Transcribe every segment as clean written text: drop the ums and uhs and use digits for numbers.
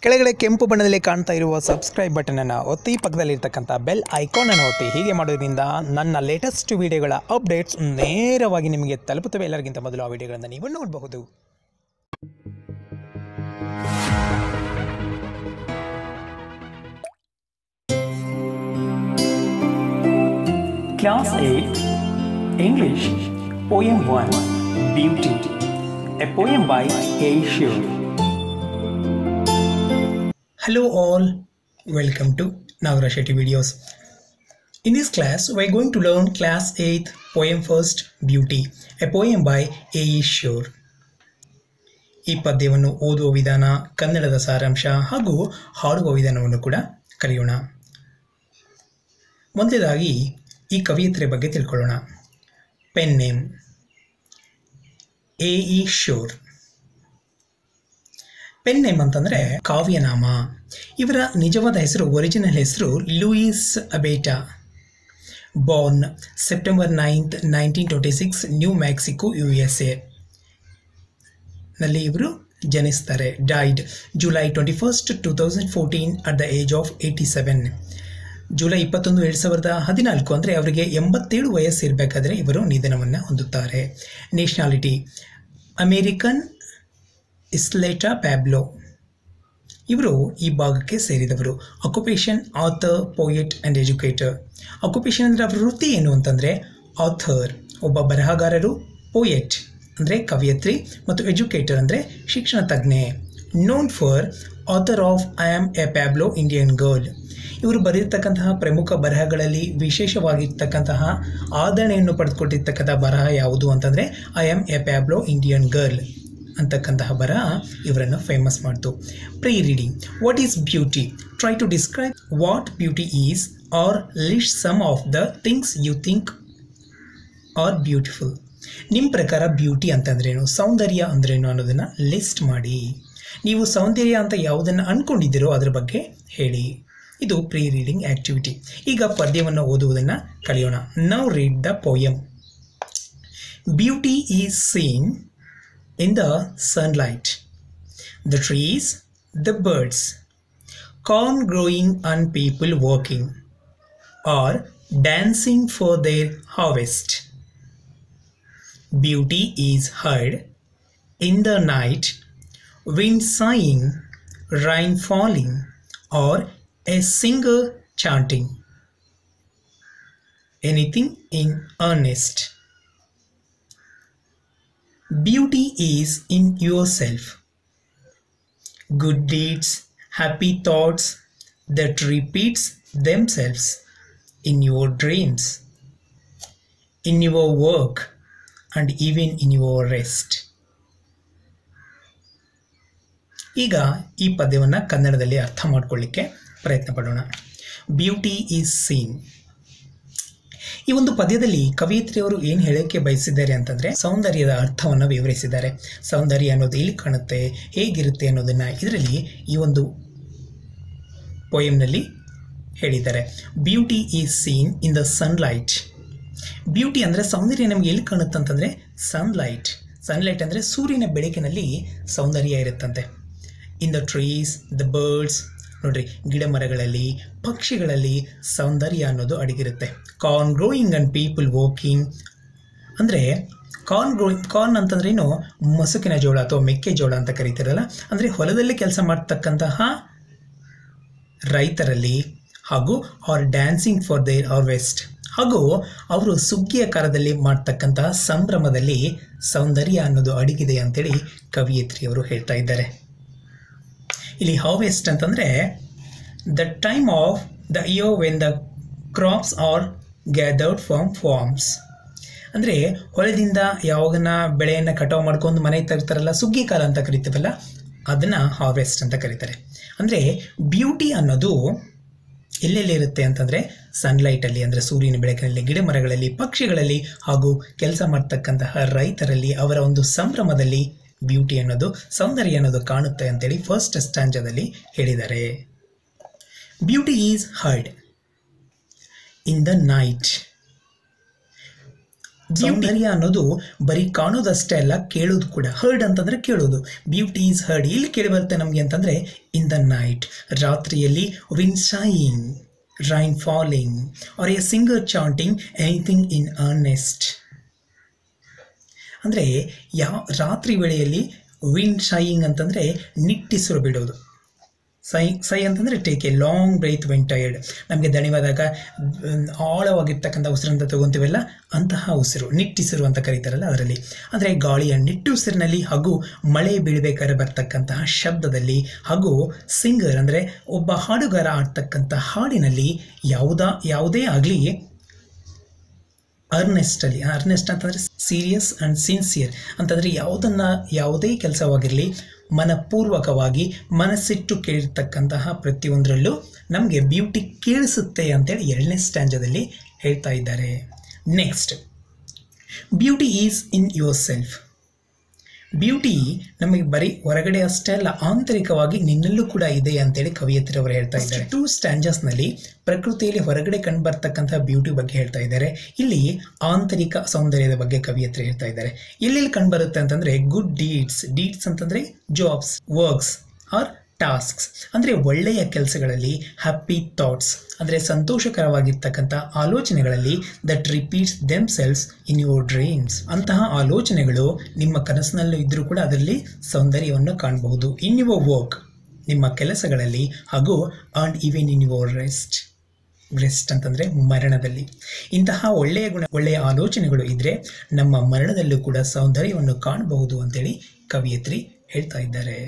ಕೆಳಗಡೆ ಕೆಂಪು ಬಣ್ಣದಲ್ಲಿ ಕಾಣ್ತಾ ಇರುವ ಸಬ್ಸ್ಕ್ರೈಬ್ ಬಟನ್ ಅನ್ನು ಒತ್ತಿ, ಪಕ್ಕದಲ್ಲಿರ್ತಕ್ಕಂಥ ಬೆಲ್ ಐಕಾನ್ ಅನ್ನು ಒತ್ತಿ. ಹೀಗೆ ಮಾಡೋದ್ರಿಂದ ನನ್ನ ಲೇಟೆಸ್ಟ್ ವಿಡಿಯೋಗಳ ಅಪ್ಡೇಟ್ಸ್ ನೇರವಾಗಿ ನಿಮಗೆ ತಲುಪುತ್ತವೆ. ಎಲ್ಲರಿಗಿಂತ ಮೊದಲು ಆ ವಿಡಿಯೋಗಳನ್ನು ನೀವು ನೋಡಬಹುದು. Class 8 English Poem 1 Beauty, a poem by A. Shure. Hello all, welcome to Navara Shetty videos. In this class we are going to learn class 8 poem first Beauty, a poem by A. Shure. ಈ ಪದ್ಯವನ್ನು ಓದುವ ವಿಧಾನ, ಕನ್ನಡದ ಸಾರಾಂಶ ಹಾಗೂ ಹಾಡುವ ವಿಧಾನವನ್ನು ಕೂಡ ಕಲಿಯೋಣ. ಮೊದಲನೇದಾಗಿ ಈ ಕವಿಯತ್ರೆ ಬಗ್ಗೆ ತಿಳ್ಕೊಳ್ಳೋಣ. Pen name A. E. Shore. Pen name ಅಂತಂದರೆ ಕಾವ್ಯನಾಮ. ಇವರ ನಿಜವಾದ ಹೆಸರು, ಒರಿಜಿನಲ್ ಹೆಸರು Louise Abeyta. Born September 9th, 1926 New Mexico, USA ನಲ್ಲಿ ಇವರು ಜನಿಸ್ತಾರೆ. Died July 21st, 2014 at the age of 87. July 21, 2014 ಅಂದರೆ ಅವರಿಗೆ 87 ವಯಸ್ಸಿರಬೇಕಾದ್ರೆ ಇವರು ನಿಧನವನ್ನು ಹೊಂದುತ್ತಾರೆ. ನೇಷನಾಲಿಟಿ ಅಮೇರಿಕನ್ ಇಸ್ಲೇಟಾ ಪ್ಯಾಬ್ಲೋ, ಇವರು ಈ ಭಾಗಕ್ಕೆ ಸೇರಿದವರು. Occupation author, poet and educator. Occupation ಅಂದರೆ ಅವರ ವೃತ್ತಿ ಏನು ಅಂತಂದರೆ ಆಥರ್, ಒಬ್ಬ ಬರಹಗಾರರು, ಪೋಯೆಟ್ ಅಂದರೆ ಕವಿಯತ್ರಿ, ಮತ್ತು ಎಜುಕೇಟರ್ ಅಂದರೆ ಶಿಕ್ಷಣ ತಜ್ಞೆ. Known for author of I am a Pueblo Indian girl. ಇವರು ಬರೆದಿರ್ತಕ್ಕಂತಹ ಪ್ರಮುಖ ಬರಹಗಳಲ್ಲಿ ವಿಶೇಷವಾಗಿರ್ತಕ್ಕಂತಹ ಆದರಣೆಯನ್ನು ಪಡೆದುಕೊಟ್ಟಿರ್ತಕ್ಕಂಥ ಬರಹ ಯಾವುದು ಅಂತಂದರೆ I am a Pueblo Indian girl ಅಂತಕ್ಕಂತಹ ಬರಹ ಇವರನ್ನು ಫೇಮಸ್ ಮಾಡ್ತು. Pre reading. What is beauty? Try to describe what beauty is or list some of the things you think are beautiful. ನಿಮ್ಮ ಪ್ರಕಾರ ಬ್ಯೂಟಿ ಅಂತಂದ್ರೇನು, ಸೌಂದರ್ಯ ಅಂದ್ರೇನು ಅನ್ನೋದನ್ನು ಲಿಸ್ಟ್ ಮಾಡಿ. ನೀವು ಸೌಂದರ್ಯ ಅಂತ ಯಾವುದನ್ನು ಅಂದ್ಕೊಂಡಿದ್ದೀರೋ ಅದರ ಬಗ್ಗೆ ಹೇಳಿ. ಇದು ಪ್ರೀ ರೀಡಿಂಗ್ ಆ್ಯಕ್ಟಿವಿಟಿ. ಈಗ ಪದ್ಯವನ್ನು ಓದುವುದನ್ನು ಕಲಿಯೋಣ. Now read the poem. Beauty is seen in the sunlight, the trees, the birds, corn growing and people working or dancing for their harvest. Beauty is heard in the night, wind sighing, rain falling, or a singer chanting. Anything in earnest. Beauty is in yourself. Good deeds, happy thoughts that repeats themselves in your dreams, in your work, and even in your rest. ಈಗ ಈ ಪದ್ಯವನ್ನು ಕನ್ನಡದಲ್ಲಿ ಅರ್ಥ ಮಾಡ್ಕೊಳ್ಳಿಕ್ಕೆ ಪ್ರಯತ್ನ ಪಡೋಣ. Beauty is scene. ಈ ಒಂದು ಪದ್ಯದಲ್ಲಿ ಕವಿಯತ್ರಿಯವರು ಏನು ಹೇಳೋಕ್ಕೆ ಬಯಸಿದ್ದಾರೆ ಅಂತಂದರೆ ಸೌಂದರ್ಯದ ಅರ್ಥವನ್ನು ವಿವರಿಸಿದ್ದಾರೆ. ಸೌಂದರ್ಯ ಅನ್ನೋದು ಎಲ್ಲಿ ಕಾಣುತ್ತೆ, ಹೇಗಿರುತ್ತೆ ಅನ್ನೋದನ್ನು ಇದರಲ್ಲಿ ಈ ಒಂದು ಪೋಯಮ್ನಲ್ಲಿ ಹೇಳಿದ್ದಾರೆ. Beauty is seen in the sunlight. Beauty ಅಂದರೆ ಸೌಂದರ್ಯ ನಮಗೆ ಎಲ್ಲಿ ಕಾಣುತ್ತೆ ಅಂತಂದರೆ ಸನ್ಲೈಟ್. ಸನ್ಲೈಟ್ ಅಂದರೆ ಸೂರ್ಯನ ಬೆಳಕಿನಲ್ಲಿ ಸೌಂದರ್ಯ ಇರುತ್ತಂತೆ. In the trees, the birds, ನೋಡ್ರಿ, ಗಿಡ ಮರಗಳಲ್ಲಿ, ಪಕ್ಷಿಗಳಲ್ಲಿ ಸೌಂದರ್ಯ ಅನ್ನೋದು ಅಡಗಿರುತ್ತೆ. Corn growing and people walking ಅಂದರೆ ಕಾರ್ನ್ ಅಂತಂದ್ರೇನು, ಮಸುಕಿನ ಜೋಳ ಅಥವಾ ಮೆಕ್ಕೆಜೋಳ ಅಂತ ಕರೀತಾರಲ್ಲ, ಅಂದರೆ ಹೊಲದಲ್ಲಿ ಕೆಲಸ ಮಾಡ್ತಕ್ಕಂತಹ ರೈತರಲ್ಲಿ, ಹಾಗೂ or dancing for their harvest, ಹಾಗೂ ಅವರು ಸುಗ್ಗಿಯ ಕಾಲದಲ್ಲಿ ಮಾಡ್ತಕ್ಕಂತಹ ಸಂಭ್ರಮದಲ್ಲಿ ಸೌಂದರ್ಯ ಅನ್ನೋದು ಅಡಗಿದೆ ಅಂತೇಳಿ ಕವಿಯತ್ರಿಯವರು ಹೇಳ್ತಾ ಇದ್ದಾರೆ. ಇಲ್ಲಿ ಹಾರ್ವೆಸ್ಟ್ ಅಂತಂದರೆ the time of the year when the crops are gathered from farms. ಅಂದರೆ ಹೊಲದಿಂದ ಯಾವಾಗನ ಬೆಳೆಯನ್ನು ಕಟಾವು ಮಾಡ್ಕೊಂಡು ಮನೆಗೆ ತರ್ತಾರಲ್ಲ, ಸುಗ್ಗಿ ಕಾಲ ಅಂತ ಕರಿತೀವಲ್ಲ, ಅದನ್ನು ಹಾರ್ವೆಸ್ಟ್ ಅಂತ ಕರೀತಾರೆ. ಅಂದರೆ ಬ್ಯೂಟಿ ಅನ್ನೋದು ಎಲ್ಲೆಲ್ಲಿರುತ್ತೆ ಅಂತಂದರೆ ಸನ್ಲೈಟಲ್ಲಿ, ಅಂದರೆ ಸೂರ್ಯನ ಬೆಳಕಿನಲ್ಲಿ, ಗಿಡ ಮರಗಳಲ್ಲಿ, ಪಕ್ಷಿಗಳಲ್ಲಿ, ಹಾಗೂ ಕೆಲಸ ಮಾಡ್ತಕ್ಕಂತಹ ರೈತರಲ್ಲಿ, ಅವರ ಒಂದು ಸಂಭ್ರಮದಲ್ಲಿ ಬ್ಯೂಟಿ ಅನ್ನೋದು, ಸೌಂದರ್ಯ ಅನ್ನೋದು ಕಾಣುತ್ತೆ ಅಂತೇಳಿ ಫಸ್ಟ್ ಸ್ಟ್ಯಾಂಜಾದಲ್ಲಿ ಹೇಳಿದ್ದಾರೆ. Beauty is heard in the night. ಸೌಂದರ್ಯ ಅನ್ನೋದು ಬರೀ ಕಾಣೋದಷ್ಟೇ ಅಲ್ಲ, ಕೇಳೋದು ಕೂಡ. ಹರ್ಡ್ ಅಂತಂದರೆ ಕೇಳೋದು. Beauty is heard. ಇಲ್ಲಿ ಕೇಳಿ ಬರುತ್ತೆ ನಮಗೆ ಅಂತಂದರೆ ಇನ್ ದ ನೈಟ್, ರಾತ್ರಿಯಲ್ಲಿ, wind sighing, rain falling, or a singer chanting anything in earnest. ಅಂದರೆ ರಾತ್ರಿ ವೇಳೆಯಲ್ಲಿ ವಿನ್ ಶೈಯಿಂಗ್ ಅಂತಂದರೆ ನಿಟ್ಟಿಸಿರು ಬಿಡೋದು. ಸೈ ಅಂತಂದರೆ take a long breath when tired. ನಮಗೆ ದಣಿವಾದಾಗ ಆಳವಾಗಿರ್ತಕ್ಕಂಥ ಉಸಿರಂತ ತಗೊತೀವಲ್ಲ, ಅಂತಹ ಉಸಿರು ನಿಟ್ಟುಸಿರು ಅಂತ ಕರೀತಾರಲ್ಲ ಅದರಲ್ಲಿ. ಅಂದರೆ ಗಾಳಿಯ ನಿಟ್ಟುಸಿರಿನಲ್ಲಿ ಹಾಗೂ ಮಳೆ ಬೀಳಬೇಕಾದ್ರೆ ಬರ್ತಕ್ಕಂತಹ ಶಬ್ದದಲ್ಲಿ ಹಾಗೂ ಸಿಂಗರ್ ಅಂದರೆ ಒಬ್ಬ ಹಾಡುಗಾರ ಆಡ್ತಕ್ಕಂಥ ಹಾಡಿನಲ್ಲಿ ಯಾವುದೇ ಆಗಲಿ ಅರ್ನೆಸ್ಟಲ್ಲಿ, ಅರ್ನೆಸ್ಟ್ ಅಂತಂದರೆ ಸೀರಿಯಸ್ ಆ್ಯಂಡ್ ಸಿನ್ಸಿಯರ್ ಅಂತಂದರೆ ಯಾವುದೇ ಕೆಲಸವಾಗಿರಲಿ ಮನಪೂರ್ವಕವಾಗಿ ಮನಸ್ಸಿಟ್ಟು ಕೇಳಿರ್ತಕ್ಕಂತಹ ಪ್ರತಿಯೊಂದರಲ್ಲೂ ನಮಗೆ ಬ್ಯೂಟಿ ಕೇಳಿಸುತ್ತೆ ಅಂತೇಳಿ 2ನೇ ಸ್ಟ್ಯಾಂಜದಲ್ಲಿ ಹೇಳ್ತಾ ಇದ್ದಾರೆ. Next, beauty is in yourself. Beauty ನಮಗೆ ಬರೀ ಹೊರಗಡೆ ಅಷ್ಟೇ ಅಲ್ಲ, ಆಂತರಿಕವಾಗಿ ನಿನ್ನಲ್ಲೂ ಕೂಡ ಇದೆ ಅಂತೇಳಿ ಕವಿಯತ್ರಿಯವರು ಹೇಳ್ತಾ ಇದ್ದಾರೆ. 2 ಸ್ಟ್ಯಾಂಜಸ್ನಲ್ಲಿ ಪ್ರಕೃತಿಯಲ್ಲಿ ಹೊರಗಡೆ ಕಂಡು ಬರ್ತಕ್ಕಂಥ ಬ್ಯೂಟಿ ಬಗ್ಗೆ ಹೇಳ್ತಾ ಇದ್ದಾರೆ. ಇಲ್ಲಿ ಆಂತರಿಕ ಸೌಂದರ್ಯದ ಬಗ್ಗೆ ಕವಿಯತ್ರಿ ಹೇಳ್ತಾ ಇದ್ದಾರೆ. ಎಲ್ಲೆಲ್ಲಿ ಕಂಡು ಬರುತ್ತೆ ಅಂತಂದರೆ ಗುಡ್ ಡೀಡ್ಸ್ ಅಂತಂದರೆ ಜಾಬ್ಸ್, ವರ್ಕ್ಸ್ ಆರ್ ಟಾಸ್ಕ್ಸ್ ಅಂದರೆ ಒಳ್ಳೆಯ ಕೆಲಸಗಳಲ್ಲಿ, ಹ್ಯಾಪಿ ಥಾಟ್ಸ್ ಅಂದರೆ ಸಂತೋಷಕರವಾಗಿರ್ತಕ್ಕಂಥ ಆಲೋಚನೆಗಳಲ್ಲಿ, that repeats themselves in your dreams. ಅಂತಹ ಆಲೋಚನೆಗಳು ನಿಮ್ಮ ಕನಸಿನಲ್ಲೂ ಇದ್ದರೂ ಕೂಡ ಅದರಲ್ಲಿ ಸೌಂದರ್ಯವನ್ನು ಕಾಣಬಹುದು. ಇನ್ ಯುವರ್ ವರ್ಕ್ ನಿಮ್ಮ ಕೆಲಸಗಳಲ್ಲಿ, ಹಾಗೂ and even in your rest ಅಂತಂದರೆ ಮರಣದಲ್ಲಿ. ಇಂತಹ ಒಳ್ಳೆಯ ಆಲೋಚನೆಗಳು ಇದ್ದರೆ ನಮ್ಮ ಮರಣದಲ್ಲೂ ಕೂಡ ಸೌಂದರ್ಯವನ್ನು ಕಾಣಬಹುದು ಅಂತೇಳಿ ಕವಿಯತ್ರಿ ಹೇಳ್ತಾ ಇದ್ದಾರೆ.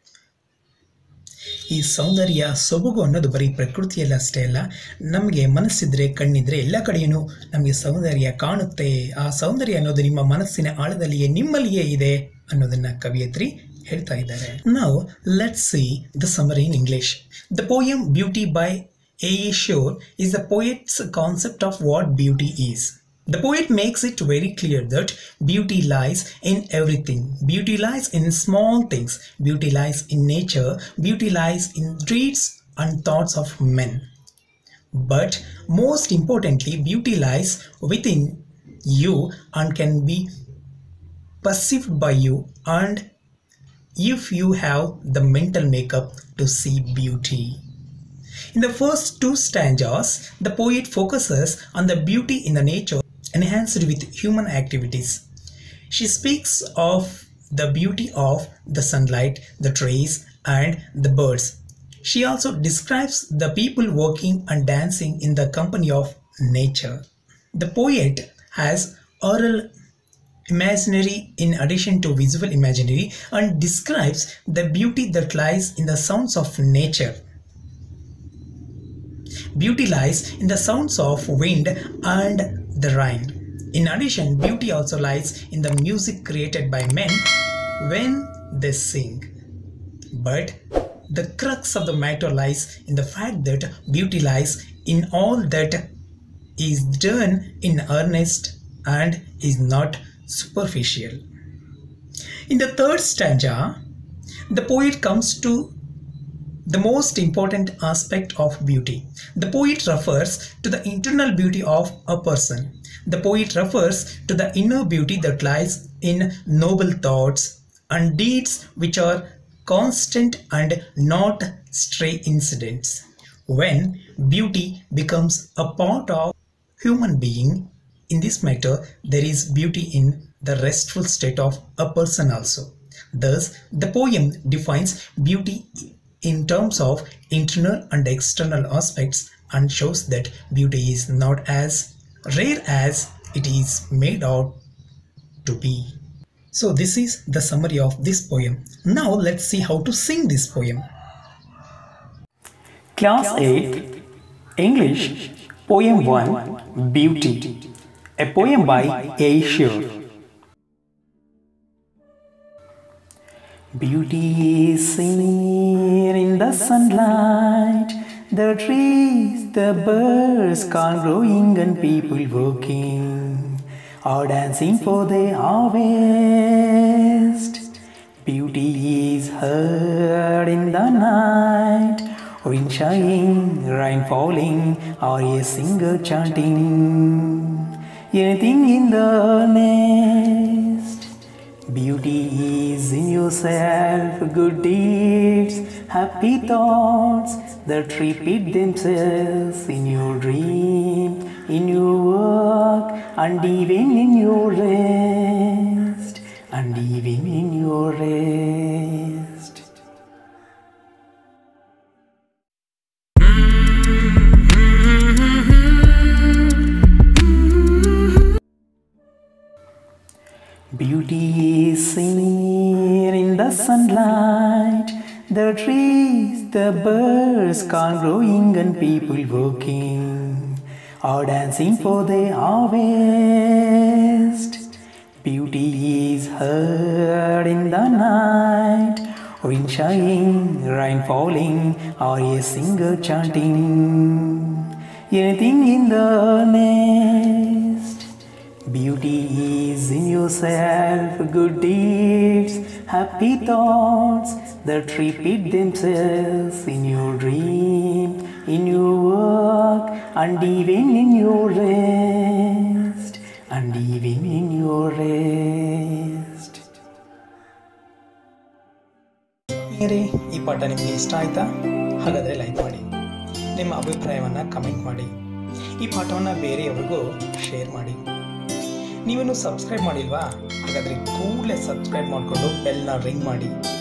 ಈ ಸೌಂದರ್ಯ ಸೊಬಗು ಅನ್ನೋದು ಬರೀ ಪ್ರಕೃತಿಯಲ್ಲಿ ಅಷ್ಟೇ ಅಲ್ಲ, ನಮಗೆ ಮನಸ್ಸಿದ್ರೆ ಕಣ್ಣಿದ್ರೆ ಎಲ್ಲ ಕಡೆಯೂ ನಮಗೆ ಸೌಂದರ್ಯ ಕಾಣುತ್ತೆ. ಆ ಸೌಂದರ್ಯ ಅನ್ನೋದು ನಿಮ್ಮ ಮನಸ್ಸಿನ ಆಳದಲ್ಲಿಯೇ ನಿಮ್ಮಲ್ಲಿಯೇ ಇದೆ ಅನ್ನೋದನ್ನು ಕವಿಯತ್ರಿ ಹೇಳ್ತಾ ಇದ್ದಾರೆ. Now let's see the summary in English. The poem beauty by A.E. Shore is the poet's concept of what beauty is. The poet makes it very clear that beauty lies in everything. Beauty lies in small things. Beauty lies in nature. Beauty lies in deeds and thoughts of men. But most importantly, beauty lies within you and can be perceived by you, and if you have the mental makeup to see beauty. In the first 2 stanzas, the poet focuses on the beauty in the nature enhanced with human activities. She speaks of the beauty of the sunlight, the trees, and the birds. She also describes the people working and dancing in the company of nature. The poet has oral imaginary in addition to visual imaginary and describes the beauty that lies in the sounds of nature. Beauty lies in the sounds of wind and the rain. In addition, beauty also lies in the music created by men when they sing. But the crux of the matter lies in the fact that beauty lies in all that is done in earnest and is not superficial. In the 3rd stanza, the poet comes to the most important aspect of beauty. The poet refers to the internal beauty of a person. The poet refers to the inner beauty that lies in noble thoughts and deeds which are constant and not stray incidents. When beauty becomes a part of human being, in this matter there is beauty in the restful state of a person also. Thus, the poem defines beauty in terms of internal and external aspects and shows that beauty is not as rare as it is made out to be. So this is the summary of this poem. Now let's see how to sing this poem. Class 8 English Poem 1 Beauty, a poem by A.E. Shore. Beauty is seen in the sunlight, the trees, the birds, corn growing and people working, or dancing for the harvest. Beauty is heard in the night, wind shining, rain falling, or a singer chanting anything in the nest. Beauty is in yourself, good deeds, happy thoughts that repeat themselves in your dream, in your work, and even in your rest, and even in your rest. Beauty is seen in the sunlight, the trees, the birds, corn growing and people walking, are dancing for the harvest. Beauty is heard in the night, wind shining, rain falling, or a singer chanting. Anything in the nest. Beauty is in yourself, good deeds, happy thoughts that repeat themselves in your dream, in your work, and even in your rest, and even in your rest. ಈ ಪಾಠ ನಿಮಗೆ ಇಷ್ಟ ಆಯ್ತಾ? ಹಾಗಾದರೆ like ಮಾಡಿ, ನಿಮ್ಮ ಅಭಿಪ್ರಾಯವನ್ನು comment ಮಾಡಿ, ಈ ಪಾಠವನ್ನು ಬೇರೆಯವರಿಗೂ ಶೇರ್ ಮಾಡಿ. ನೀವೇನು ಸಬ್ಸ್ಕ್ರೈಬ್ ಮಾಡಿಲ್ವಾ? ಹಾಗಾದರೆ ಕೂಡಲೇ ಸಬ್ಸ್ಕ್ರೈಬ್ ಮಾಡಿಕೊಂಡು ಬೆಲ್ನ ರಿಂಗ್ ಮಾಡಿ.